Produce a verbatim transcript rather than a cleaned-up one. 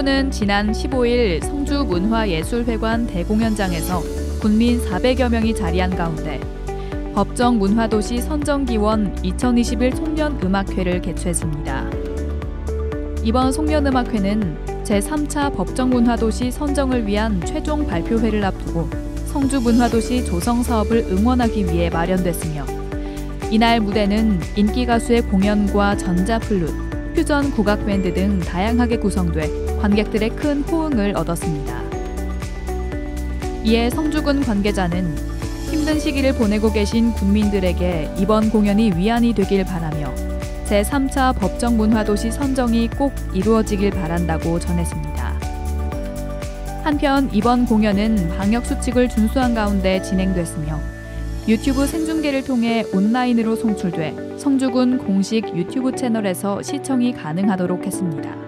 성주군은 지난 십오일 성주문화예술회관 대공연장에서 군민 사백여 명이 자리한 가운데 법정문화도시 선정기원 이천이십일 송년음악회를 개최했습니다. 이번 송년음악회는 제삼 차 법정문화도시 선정을 위한 최종 발표회를 앞두고 성주문화도시 조성사업을 응원하기 위해 마련됐으며, 이날 무대는 인기 가수의 공연과 전자플룻, 퓨전 국악밴드 등 다양하게 구성돼 관객들의 큰 호응을 얻었습니다. 이에 성주군 관계자는 힘든 시기를 보내고 계신 군민들에게 이번 공연이 위안이 되길 바라며 제삼 차 법정문화도시 선정이 꼭 이루어지길 바란다고 전했습니다. 한편 이번 공연은 방역수칙을 준수한 가운데 진행됐으며 유튜브 생중계를 통해 온라인으로 송출돼 성주군 공식 유튜브 채널에서 시청이 가능하도록 했습니다.